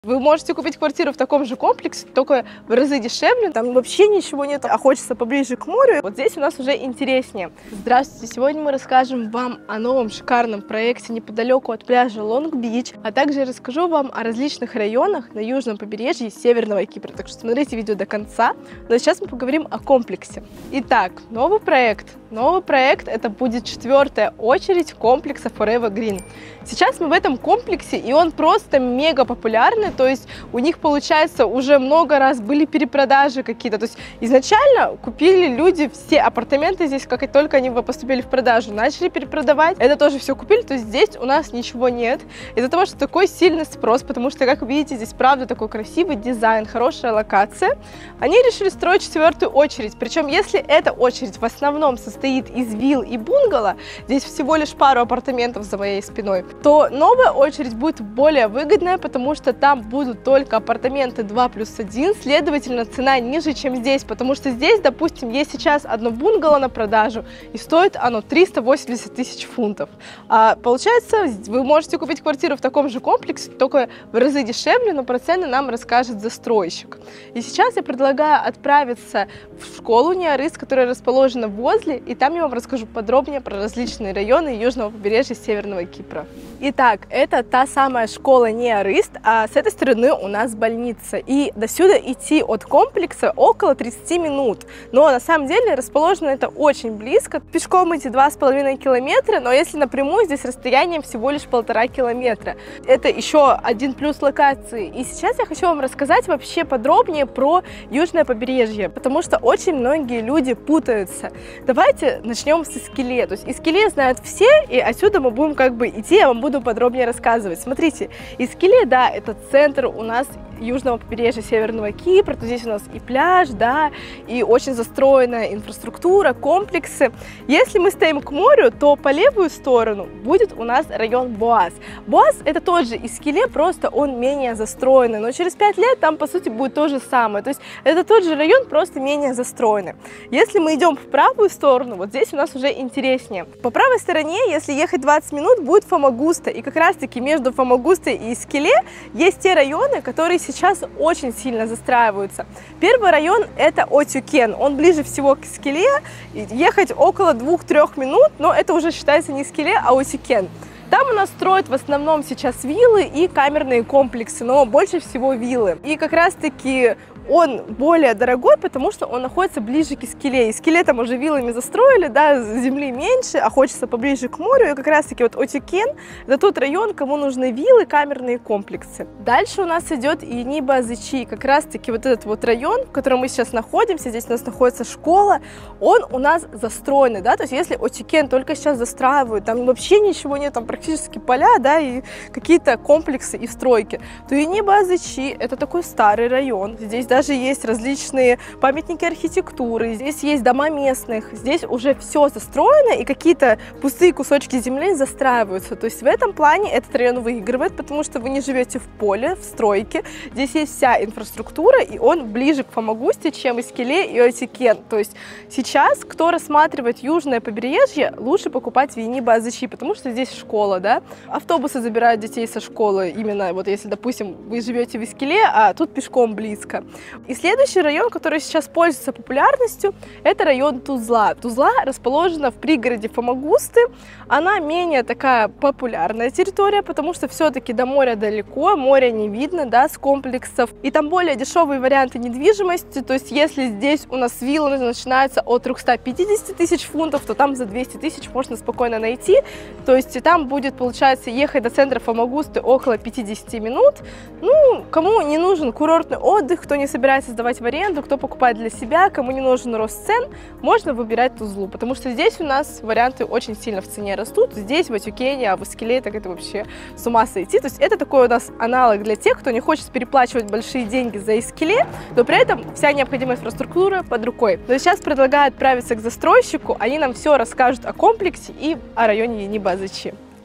Вы можете купить квартиру в таком же комплексе, только в разы дешевле. Там вообще ничего нет, а хочется поближе к морю. Вот здесь у нас уже интереснее. Здравствуйте! Сегодня мы расскажем вам о новом шикарном проекте неподалеку от пляжа Лонг-Бич, а также я расскажу вам о различных районах на южном побережье Северного Кипра. Так что смотрите видео до конца. Но сейчас мы поговорим о комплексе. Итак, новый проект. Новый проект — это будет 4-я очередь комплекса Forever Green. Сейчас мы в этом комплексе, и он просто мега популярный, то есть у них, получается, уже много раз были перепродажи какие-то. То есть изначально купили люди все апартаменты здесь, как и только они поступили в продажу, начали перепродавать, это тоже все купили, то есть здесь у нас ничего нет. Из-за того, что такой сильный спрос, потому что, как вы видите, здесь правда такой красивый дизайн, хорошая локация, они решили строить 4-ю очередь. Причем, если эта очередь в основном состоит из вилл и бунгало, здесь всего лишь пару апартаментов за моей спиной, то новая очередь будет более выгодная, потому что там будут только апартаменты 2+1, следовательно, цена ниже, чем здесь, потому что здесь, допустим, есть сейчас одно бунгало на продажу, и стоит оно 380 тысяч фунтов. А получается, вы можете купить квартиру в таком же комплексе, только в разы дешевле, но про цены нам расскажет застройщик. И сейчас я предлагаю отправиться в школу Неорыс, которая расположена возле, и там я вам расскажу подробнее про различные районы южного побережья Северного Кипра. Итак, это та самая школа Неорыс, а с этой стороны у нас больница. И до сюда идти от комплекса около 30 минут. Но на самом деле расположено это очень близко. Пешком идти 2,5 километра, но если напрямую, здесь расстояние всего лишь 1,5 километра. Это еще один плюс локации. И сейчас я хочу вам рассказать вообще подробнее про южное побережье, потому что очень многие люди путаются. Давайте начнем с Искеле. То есть Искеле знают все, и отсюда мы будем как бы идти, я вам буду подробнее рассказывать. Смотрите, Искеле, да, это центр у нас южного побережья Северного Кипра, то здесь у нас и пляж, да, и очень застроенная инфраструктура, комплексы. Если мы стоим к морю, то по левую сторону будет у нас район Боас. Боас — это тот же Искеле, просто он менее застроенный, но через 5 лет там, по сути, будет то же самое. То есть это тот же район, просто менее застроенный. Если мы идем в правую сторону, вот здесь у нас уже интереснее. По правой стороне, если ехать 20 минут, будет Фомагуста, и как раз-таки между Фомагустой и Искеле есть те районы, которые сейчас очень сильно застраиваются. Первый район — это Отюкен, он ближе всего к Искеле, ехать около 2-3 минут, но это уже считается не Искеле, а Отюкен. Там у нас строят в основном сейчас виллы и камерные комплексы, но больше всего виллы. И как раз-таки он более дорогой, потому что он находится ближе к Искеле. Искеле там уже виллами застроили, да, земли меньше, а хочется поближе к морю. И как раз-таки вот Отюкен — это тот район, кому нужны виллы, камерные комплексы. Дальше у нас идет Ениба-Азычи. Как раз-таки вот этот вот район, в котором мы сейчас находимся, здесь у нас находится школа, он у нас застроенный, да, то есть если Отюкен только сейчас застраивают, там вообще ничего нет, там практически поля, да, и какие-то комплексы и стройки, то Ениба-Азычи — это такой старый район. Здесь даже есть различные памятники архитектуры, здесь есть дома местных, здесь уже все застроено, и какие-то пустые кусочки земли застраиваются. То есть в этом плане этот район выигрывает, потому что вы не живете в поле, в стройке. Здесь есть вся инфраструктура, и он ближе к Фомагусте, чем Искеле и Отюкен. То есть сейчас, кто рассматривает южное побережье, лучше покупать в Ениба-Азычи, потому что здесь школа, да. Автобусы забирают детей со школы, именно вот если, допустим, вы живете в Искеле, а тут пешком близко. И следующий район, который сейчас пользуется популярностью, это район Тузла. Тузла расположена в пригороде Фомагусты. Она менее такая популярная территория, потому что все-таки до моря далеко, моря не видно, да, с комплексов. И там более дешевые варианты недвижимости. То есть если здесь у нас виллы начинаются от 350 тысяч фунтов, то там за 200 тысяч можно спокойно найти. То есть и там будет, получается, ехать до центра Фомагусты около 50 минут. Ну, кому не нужен курортный отдых, кто не собирается сдавать в аренду, кто покупает для себя, кому не нужен рост цен, можно выбирать Тузлу, потому что здесь у нас варианты очень сильно в цене растут. Здесь, в Отюкене, а в Искеле так это вообще с ума сойти. То есть это такой у нас аналог для тех, кто не хочет переплачивать большие деньги за Искеле, но при этом вся необходимая инфраструктура под рукой. Но сейчас предлагаю отправиться к застройщику, они нам все расскажут о комплексе и о районе Ениба-Азычи.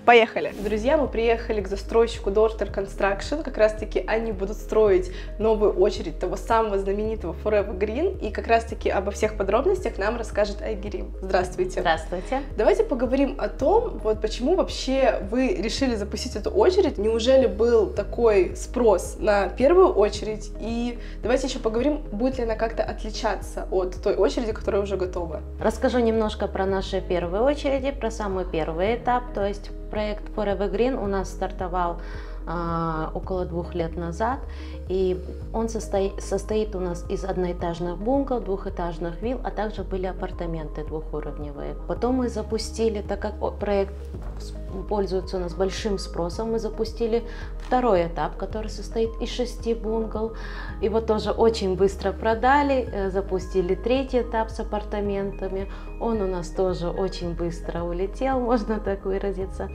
Поехали! Друзья, мы приехали к застройщику Dorter Construction. Как раз-таки они будут строить новую очередь того самого знаменитого Forever Green. И как раз-таки обо всех подробностях нам расскажет Айгерим. Здравствуйте! Здравствуйте! Давайте поговорим о том, вот почему вообще вы решили запустить эту очередь. Неужели был такой спрос на первую очередь? И давайте еще поговорим, будет ли она как-то отличаться от той очереди, которая уже готова. Расскажу немножко про наши первые очереди, про самый первый этап, то есть проект Forever Green у нас стартовал около 2 лет назад, и он состоит у нас из одноэтажных бунгало, двухэтажных вилл, а также были апартаменты двухуровневые. Потом мы запустили, так как проект пользуется у нас большим спросом, мы запустили второй этап, который состоит из 6 бунгало. Его тоже очень быстро продали, запустили третий этап с апартаментами. Он у нас тоже очень быстро улетел, можно так выразиться.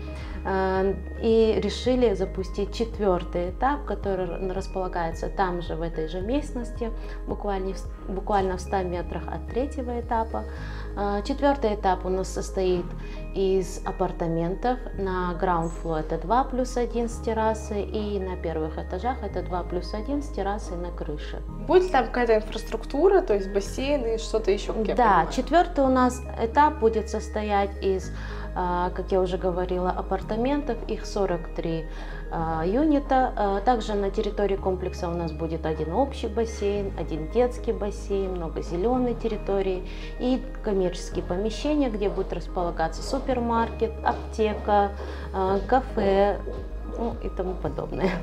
И решили запустить четвертый этап, который располагается там же, в этой же местности, буквально в 100 метрах от третьего этапа. Четвертый этап у нас состоит из апартаментов. На ground floor это 2+1 с террасой, и на первых этажах это 2+1 с террасой на крыше. Будет ли там какая-то инфраструктура, то есть бассейны, что-то еще? Да, четвертый у нас этап будет состоять из, как я уже говорила, апартаментов, их 43 юнита. Также на территории комплекса у нас будет один общий бассейн, один детский бассейн, много зеленой территории и коммерческие помещения, где будет располагаться супермаркет, аптека, кафе, ну, и тому подобное.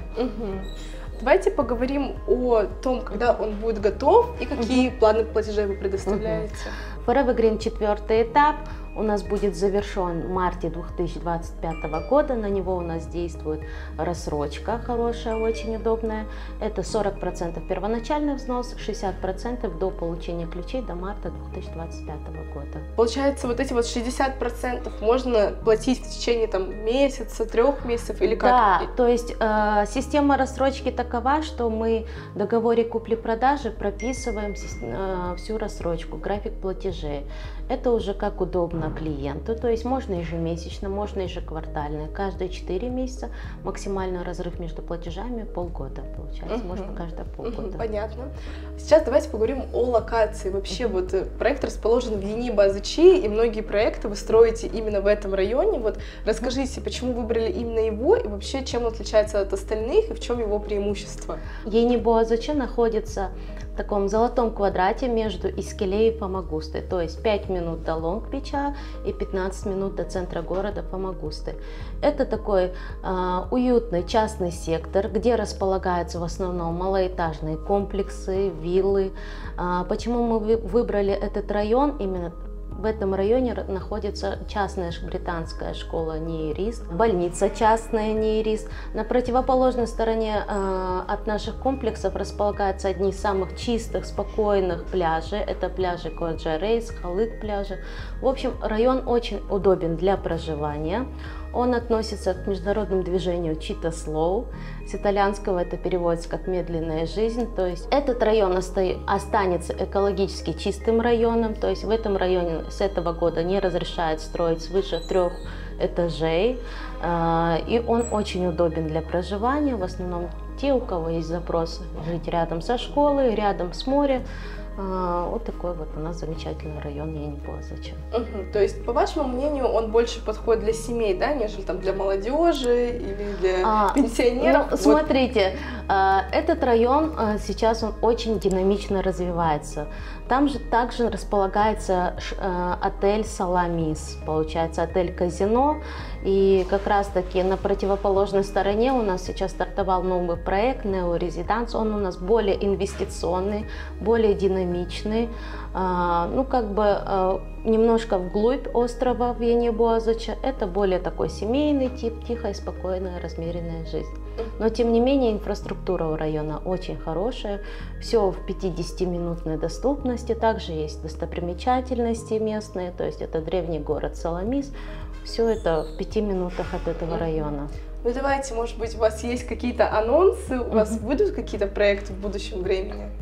Давайте поговорим о том, когда он будет готов и какие планы платежей вы предоставляете. Forever Green четвертый этап у нас будет завершен в марте 2025 года. На него у нас действует рассрочка хорошая, очень удобная. Это 40% первоначальный взнос, 60% до получения ключей до марта 2025 года. Получается, вот эти вот 60% можно платить в течение месяца, 3 месяцев или как? Да, то есть система рассрочки такова, что мы в договоре купли-продажи прописываем всю рассрочку, график платежей. Это уже как удобно клиенту, то есть можно ежемесячно, можно ежеквартально, каждые 4 месяца, максимальный разрыв между платежами полгода получается, можно каждые полгода. Понятно. Сейчас давайте поговорим о локации. Вообще вот проект расположен в линии базы ЧИ, и многие проекты вы строите именно в этом районе. Вот расскажите, почему выбрали именно его, и вообще чем он отличается от остальных, и в чем его преимущество? Линия базы ЧИ находится в таком золотом квадрате между Искелей и Фомагустой, то есть 5 минут до Лонг-Бича и 15 минут до центра города Фомагусты. Это такой уютный частный сектор, где располагаются в основном малоэтажные комплексы, виллы. Почему мы выбрали этот район? Именно в этом районе находится частная британская школа НИИРИС, больница частная НИИРИС. На противоположной стороне от наших комплексов располагаются одни из самых чистых, спокойных пляжей. Это пляжи Коджа-Рейс, Халык пляжи. В общем, район очень удобен для проживания. Он относится к международному движению Чита Слоу. С итальянского это переводится как «медленная жизнь». То есть этот район останется экологически чистым районом. То есть в этом районе с этого года не разрешают строить свыше 3 этажей. И он очень удобен для проживания. В основном те, у кого есть запрос жить рядом со школой, рядом с морем. Вот такой вот у нас замечательный район Янибозыча. То есть, по вашему мнению, он больше подходит для семей, да, нежели для молодежи или для пенсионеров? Ну, смотрите, этот район сейчас он очень динамично развивается. Там же также располагается отель Саламис, получается отель-казино. И как раз таки на противоположной стороне у нас сейчас стартовал новый проект Нео Резиданс. Он у нас более инвестиционный, более динамичный. Ну, как бы немножко вглубь острова в Янибозыча. Это более такой семейный тип, тихая, спокойная, размеренная жизнь. Но, тем не менее, инфраструктура у района очень хорошая. Все в 50-минутной доступности. Также есть достопримечательности местные. То есть это древний город Саламис. Все это в 5 минутах от этого района. Ну давайте, может быть, у вас есть какие-то анонсы, у вас будут какие-то проекты в будущем времени?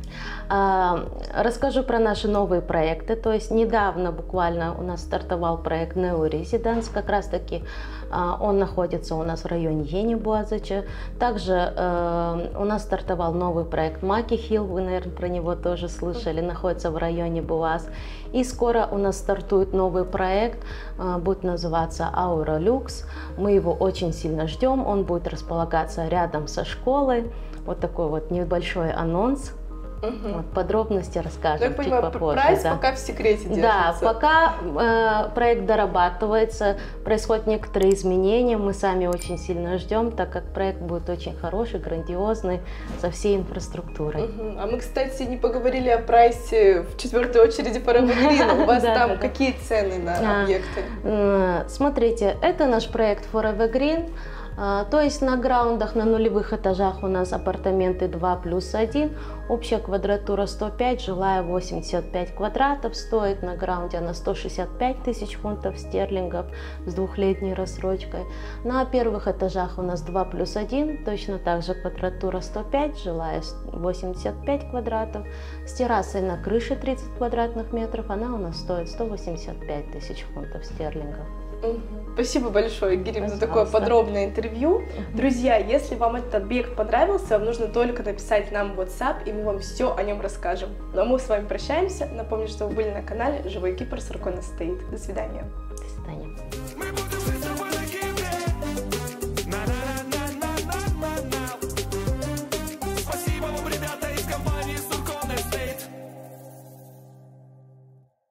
Расскажу про наши новые проекты. То есть недавно буквально у нас стартовал проект Neo Residence. Как раз таки он находится у нас в районе Ени-Буазыча. Также у нас стартовал новый проект Маки Хилл. Вы, наверное, про него тоже слышали. Находится в районе Буаз. И скоро у нас стартует новый проект. Будет называться Aura Lux. Мы его очень сильно ждем. Он будет располагаться рядом со школой. Вот такой вот небольшой анонс. Вот, подробности расскажем чуть попозже. Прайс пока в секрете держится. Да, пока проект дорабатывается, происходят некоторые изменения, мы сами очень сильно ждем, так как проект будет очень хороший, грандиозный, со всей инфраструктурой. А мы, кстати, не поговорили о прайсе в четвертой очереди по Forever Green. У вас там какие цены на объекты? Смотрите, это наш проект Forever Green. То есть на граундах, на нулевых этажах у нас апартаменты 2+1, общая квадратура 105, жилая 85 квадратов, стоит на граунде она 165 тысяч фунтов стерлингов с двухлетней рассрочкой. На первых этажах у нас 2+1, точно так же квадратура 105, жилая 85 квадратов, с террасой на крыше 30 квадратных метров, она у нас стоит 185 тысяч фунтов стерлингов. Спасибо большое, Гирим, за такое подробное интервью. Друзья, если вам этот объект понравился, вам нужно только написать нам в WhatsApp, и мы вам все о нем расскажем. Ну а мы с вами прощаемся. Напомню, что вы были на канале Живой Кипр с рукой на стоит. До свидания. До свидания.